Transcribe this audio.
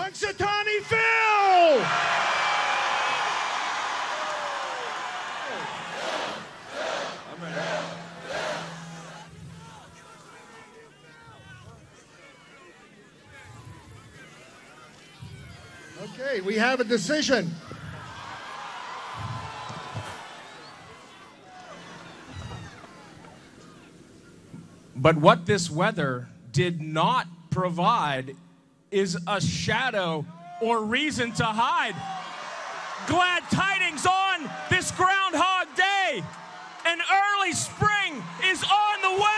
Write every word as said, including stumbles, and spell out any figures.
Punxsutawney Phil! Okay, we have a decision. But what this weather did not provide is a shadow or reason to hide. Glad tidings on this Groundhog Day. An early spring is on the way.